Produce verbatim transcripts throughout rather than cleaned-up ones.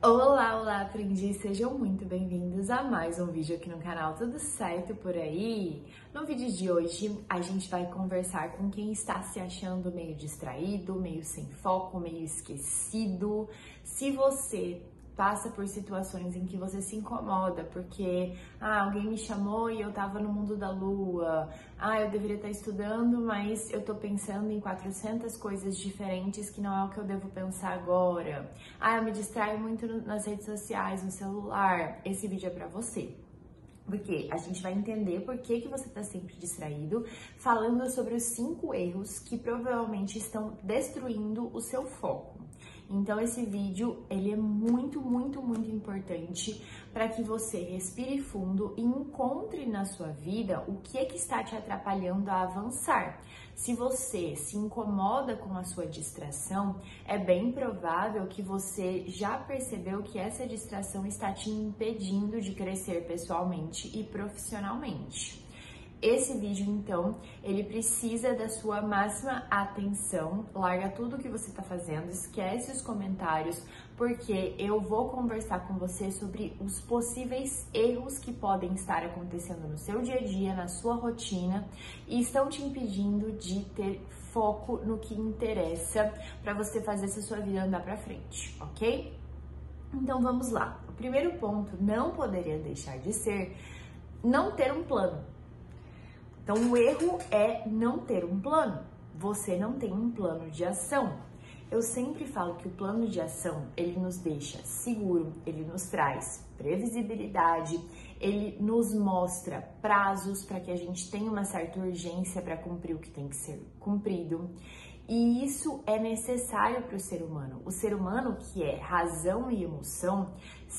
Olá, olá, aprendiz! Sejam muito bem-vindos a mais um vídeo aqui no canal. Tudo certo por aí? No vídeo de hoje, a gente vai conversar com quem está se achando meio distraído, meio sem foco, meio esquecido. Se você passa por situações em que você se incomoda porque ah, alguém me chamou e eu tava no mundo da lua, ah, eu deveria estar estudando, mas eu tô pensando em quatrocentas coisas diferentes que não é o que eu devo pensar agora, ah, eu me distraio muito nas redes sociais, no celular. Esse vídeo é pra você. Porque a gente vai entender por que, que você está sempre distraído, falando sobre os cinco erros que provavelmente estão destruindo o seu foco. Então esse vídeo, ele é muito, muito, muito importante para que você respire fundo e encontre na sua vida o que é que está te atrapalhando a avançar. Se você se incomoda com a sua distração, é bem provável que você já percebeu que essa distração está te impedindo de crescer pessoalmente e profissionalmente. Esse vídeo, então, ele precisa da sua máxima atenção. Larga tudo que você está fazendo, esquece os comentários, porque eu vou conversar com você sobre os possíveis erros que podem estar acontecendo no seu dia a dia, na sua rotina, e estão te impedindo de ter foco no que interessa para você fazer essa sua vida andar para frente, ok? Então vamos lá. O primeiro ponto não poderia deixar de ser não ter um plano. Então, o erro é não ter um plano. Você não tem um plano de ação. Eu sempre falo que o plano de ação, ele nos deixa seguro, ele nos traz previsibilidade, ele nos mostra prazos para que a gente tenha uma certa urgência para cumprir o que tem que ser cumprido. E isso é necessário para o ser humano. O ser humano, que é razão e emoção,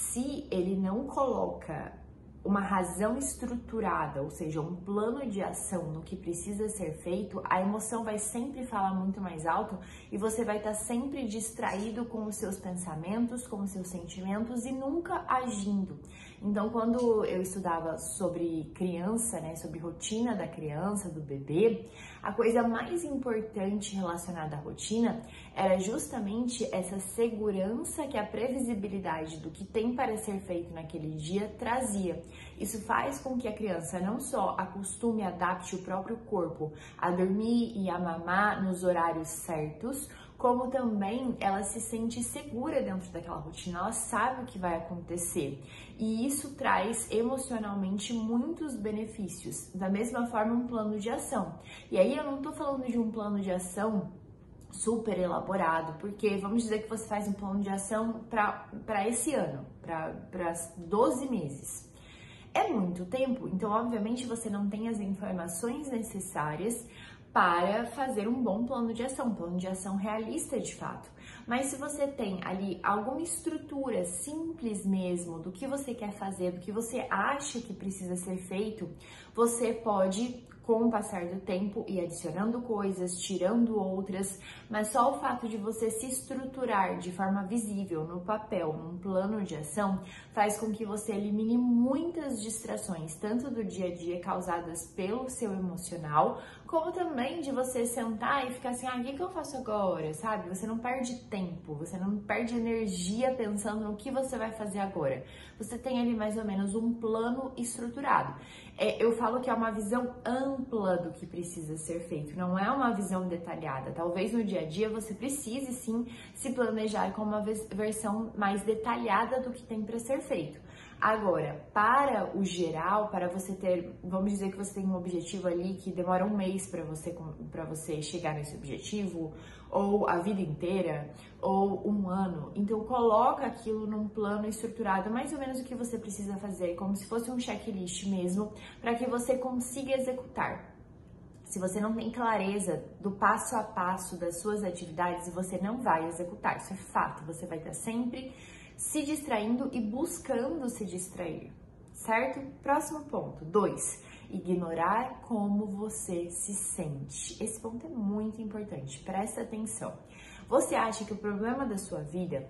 se ele não coloca uma razão estruturada, ou seja, um plano de ação no que precisa ser feito, a emoção vai sempre falar muito mais alto e você vai estar sempre distraído com os seus pensamentos, com os seus sentimentos e nunca agindo. Então, quando eu estudava sobre criança, né, sobre rotina da criança, do bebê, a coisa mais importante relacionada à rotina era justamente essa segurança que a previsibilidade do que tem para ser feito naquele dia trazia. Isso faz com que a criança não só acostume e adapte o próprio corpo a dormir e a mamar nos horários certos, como também ela se sente segura dentro daquela rotina, ela sabe o que vai acontecer. E isso traz emocionalmente muitos benefícios. Da mesma forma, um plano de ação. E aí eu não tô falando de um plano de ação super elaborado, porque vamos dizer que você faz um plano de ação para esse ano, para doze meses. É muito tempo, então obviamente você não tem as informações necessárias para fazer um bom plano de ação, um plano de ação realista de fato. Mas se você tem ali alguma estrutura simples mesmo do que você quer fazer, do que você acha que precisa ser feito, você pode, com o passar do tempo, ir adicionando coisas, tirando outras, mas só o fato de você se estruturar de forma visível no papel, num plano de ação, faz com que você elimine muitas distrações, tanto do dia a dia causadas pelo seu emocional, como também de você sentar e ficar assim, ah, o que, que eu faço agora, sabe? Você não perde tempo, você não perde energia pensando no que você vai fazer agora. Você tem ali mais ou menos um plano estruturado. É, eu falo que é uma visão ampla do que precisa ser feito, não é uma visão detalhada. Talvez no dia a dia você precise sim se planejar com uma versão mais detalhada do que tem para ser feito. Agora, para o geral, para você ter, vamos dizer que você tem um objetivo ali que demora um mês para você, para você chegar nesse objetivo, ou a vida inteira, ou um ano. Então, coloca aquilo num plano estruturado, mais ou menos o que você precisa fazer, como se fosse um checklist mesmo, para que você consiga executar. Se você não tem clareza do passo a passo das suas atividades, você não vai executar, isso é fato. Você vai estar sempre se distraindo e buscando se distrair, certo? Próximo ponto, dois. Ignorar como você se sente. Esse ponto é muito importante, presta atenção. Você acha que o problema da sua vida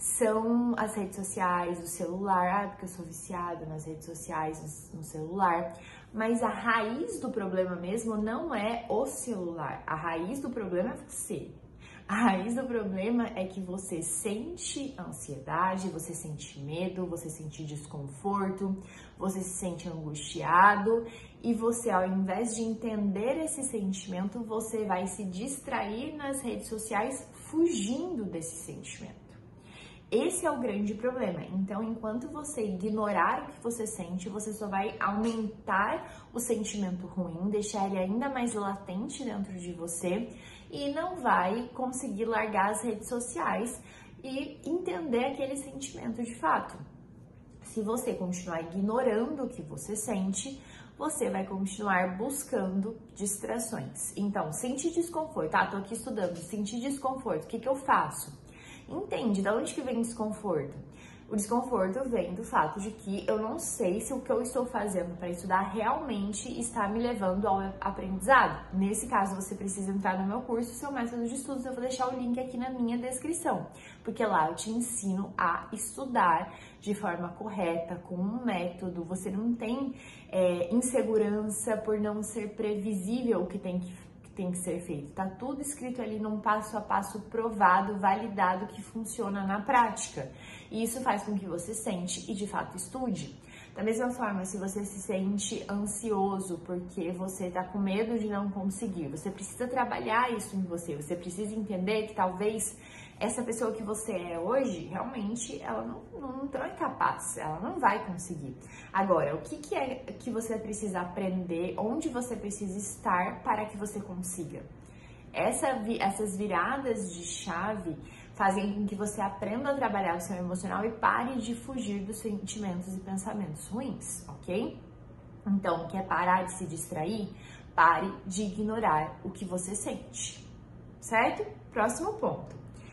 são as redes sociais, o celular, ah, porque eu sou viciada nas redes sociais, no celular, mas a raiz do problema mesmo não é o celular, a raiz do problema é você. A raiz do problema é que você sente ansiedade, você sente medo, você sente desconforto, você se sente angustiado e você, ao invés de entender esse sentimento, você vai se distrair nas redes sociais fugindo desse sentimento. Esse é o grande problema. Então, enquanto você ignorar o que você sente, você só vai aumentar o sentimento ruim, deixar ele ainda mais latente dentro de você e não vai conseguir largar as redes sociais e entender aquele sentimento de fato. Se você continuar ignorando o que você sente, você vai continuar buscando distrações. Então, sentir desconforto, ah, tô aqui estudando, sentir desconforto, o que que eu faço? Entende de onde que vem o desconforto? O desconforto vem do fato de que eu não sei se o que eu estou fazendo para estudar realmente está me levando ao aprendizado. Nesse caso, você precisa entrar no meu curso, Seu Método de Estudos. Eu vou deixar o link aqui na minha descrição, porque lá eu te ensino a estudar de forma correta, com um método. Você não tem é, insegurança por não ser previsível o que tem que tem que ser feito. Tá tudo escrito ali num passo a passo provado, validado, que funciona na prática. E isso faz com que você sente e de fato estude. Da mesma forma, se você se sente ansioso porque você tá com medo de não conseguir, você precisa trabalhar isso em você. Você precisa entender que talvez essa pessoa que você é hoje, realmente, ela não, não, não é capaz, ela não vai conseguir. Agora, o que, que é que você precisa aprender, onde você precisa estar para que você consiga? Essa, essas viradas de chave fazem com que você aprenda a trabalhar o seu emocional e pare de fugir dos sentimentos e pensamentos ruins, ok? Então, quer parar de se distrair? Pare de ignorar o que você sente, certo? Próximo ponto.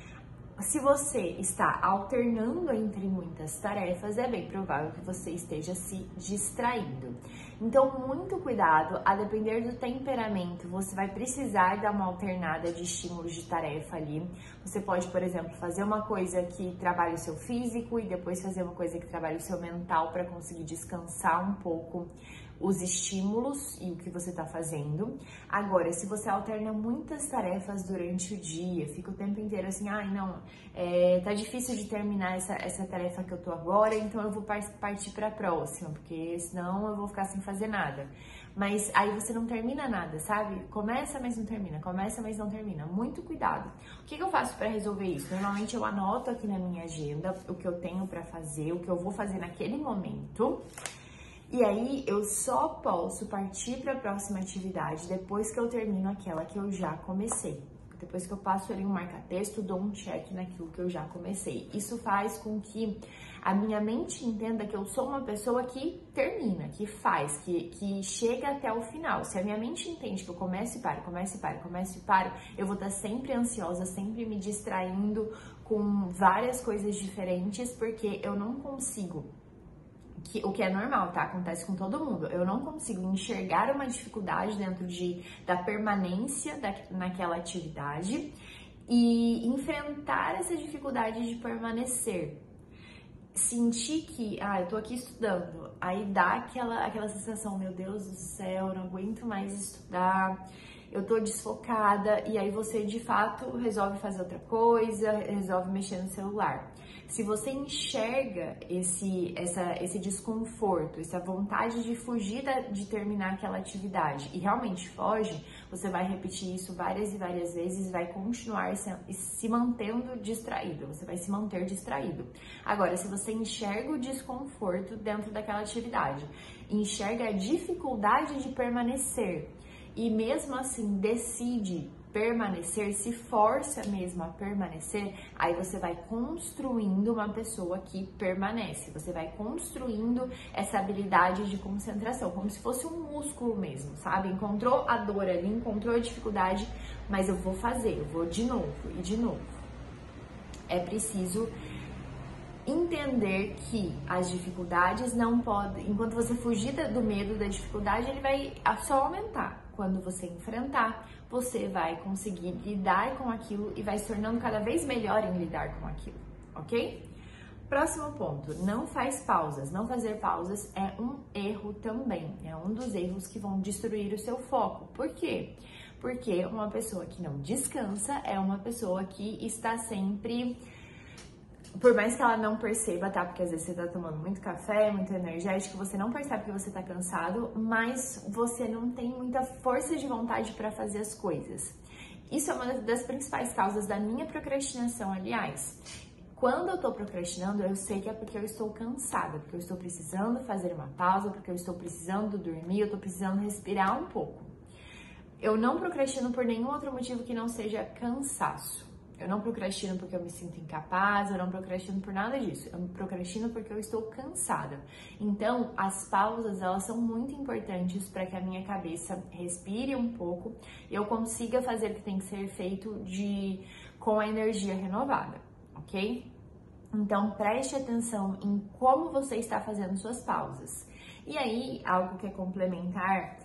Se você está alternando entre muitas tarefas, é bem provável que você esteja se distraindo. Então, muito cuidado, a depender do temperamento, você vai precisar dar uma alternada de estímulos de tarefa ali. Você pode, por exemplo, fazer uma coisa que trabalhe o seu físico e depois fazer uma coisa que trabalhe o seu mental para conseguir descansar um pouco os estímulos e o que você está fazendo. Agora, se você alterna muitas tarefas durante o dia, fica o tempo inteiro assim, ai, ah, não, é, tá difícil de terminar essa, essa tarefa que eu tô agora, então eu vou partir para a próxima, porque senão eu vou ficar sem fazer nada. Mas aí você não termina nada, sabe? Começa, mas não termina, começa, mas não termina. Muito cuidado. O que, que eu faço para resolver isso? Normalmente eu anoto aqui na minha agenda o que eu tenho para fazer, o que eu vou fazer naquele momento. E aí, eu só posso partir para a próxima atividade depois que eu termino aquela que eu já comecei. Depois que eu passo ali um marca-texto, dou um check naquilo que eu já comecei. Isso faz com que a minha mente entenda que eu sou uma pessoa que termina, que faz, que, que chega até o final. Se a minha mente entende que eu começo e paro, começo e paro, começo e paro, eu vou estar sempre ansiosa, sempre me distraindo com várias coisas diferentes, porque eu não consigo. Que, o que é normal, tá? Acontece com todo mundo. Eu não consigo enxergar uma dificuldade dentro de, da permanência da, naquela atividade e enfrentar essa dificuldade de permanecer. Sentir que, ah, eu tô aqui estudando, aí dá aquela, aquela sensação, meu Deus do céu, eu não aguento mais estudar, eu tô desfocada, e aí você de fato resolve fazer outra coisa, resolve mexer no celular. Se você enxerga esse, essa, esse desconforto, essa vontade de fugir da, de terminar aquela atividade e realmente foge, você vai repetir isso várias e várias vezes, vai continuar se, se mantendo distraído, você vai se manter distraído. Agora, se você enxerga o desconforto dentro daquela atividade, enxerga a dificuldade de permanecer e mesmo assim decide permanecer, se força mesmo a permanecer, aí você vai construindo uma pessoa que permanece, você vai construindo essa habilidade de concentração, como se fosse um músculo mesmo, sabe? Encontrou a dor ali, encontrou a dificuldade, mas eu vou fazer, eu vou de novo e de novo. É preciso entender que as dificuldades não podem, enquanto você fugir do medo da dificuldade, ele vai só aumentar. Quando você enfrentar, você vai conseguir lidar com aquilo e vai se tornando cada vez melhor em lidar com aquilo, ok? Próximo ponto, não faz pausas. Não fazer pausas é um erro também, é um dos erros que vão destruir o seu foco. Por quê? Porque uma pessoa que não descansa é uma pessoa que está sempre... Por mais que ela não perceba, tá? Porque às vezes você tá tomando muito café, muito energético, você não percebe que você tá cansado, mas você não tem muita força de vontade para fazer as coisas. Isso é uma das principais causas da minha procrastinação, aliás. Quando eu tô procrastinando, eu sei que é porque eu estou cansada, porque eu estou precisando fazer uma pausa, porque eu estou precisando dormir, eu tô precisando respirar um pouco. Eu não procrastino por nenhum outro motivo que não seja cansaço. Eu não procrastino porque eu me sinto incapaz, eu não procrastino por nada disso. Eu procrastino porque eu estou cansada. Então, as pausas, elas são muito importantes para que a minha cabeça respire um pouco e eu consiga fazer o que tem que ser feito de, com a energia renovada, ok? Então, preste atenção em como você está fazendo suas pausas. E aí, algo que é complementar,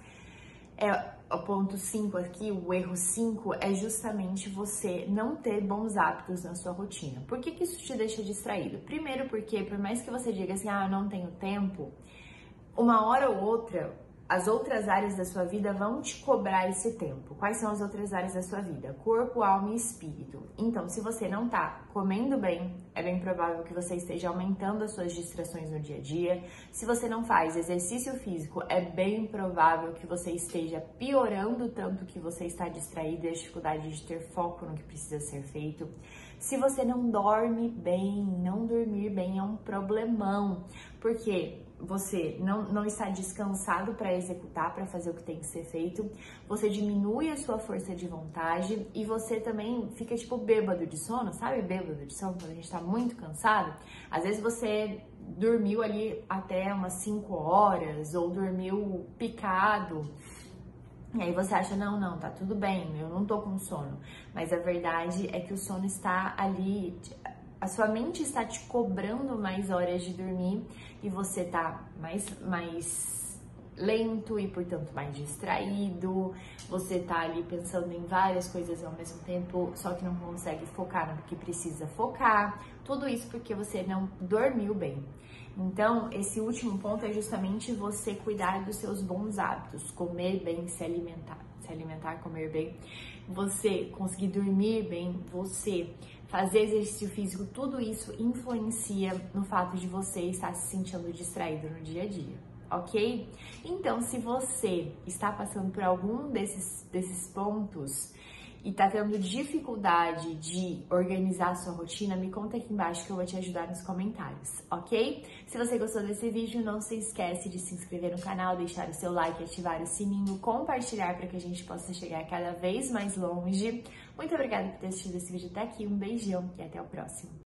é o ponto cinco aqui, o erro cinco, é justamente você não ter bons hábitos na sua rotina. Por que que isso te deixa distraído? Primeiro porque, por mais que você diga assim, ah, eu não tenho tempo, uma hora ou outra, as outras áreas da sua vida vão te cobrar esse tempo. Quais são as outras áreas da sua vida? Corpo, alma e espírito. Então, se você não tá comendo bem, é bem provável que você esteja aumentando as suas distrações no dia a dia. Se você não faz exercício físico, é bem provável que você esteja piorando tanto que você está distraído e a dificuldade de ter foco no que precisa ser feito. Se você não dorme bem, não dormir bem é um problemão, porque você não, não está descansado para executar, para fazer o que tem que ser feito, você diminui a sua força de vontade e você também fica tipo bêbado de sono, sabe bêbado de sono quando a gente tá muito cansado? Às vezes você dormiu ali até umas cinco horas ou dormiu picado. E aí você acha, não, não, tá tudo bem, eu não tô com sono. Mas a verdade é que o sono está ali, a sua mente está te cobrando mais horas de dormir e você tá mais, mais lento e, portanto, mais distraído. Você tá ali pensando em várias coisas ao mesmo tempo, só que não consegue focar no que precisa focar. Tudo isso porque você não dormiu bem. Então, esse último ponto é justamente você cuidar dos seus bons hábitos, comer bem, se alimentar, se alimentar, comer bem, você conseguir dormir bem, você fazer exercício físico, tudo isso influencia no fato de você estar se sentindo distraído no dia a dia, ok? Então, se você está passando por algum desses, desses pontos e tá tendo dificuldade de organizar a sua rotina, me conta aqui embaixo que eu vou te ajudar nos comentários, ok? Se você gostou desse vídeo, não se esquece de se inscrever no canal, deixar o seu like, ativar o sininho, compartilhar para que a gente possa chegar cada vez mais longe. Muito obrigada por ter assistido esse vídeo até aqui, um beijão e até o próximo.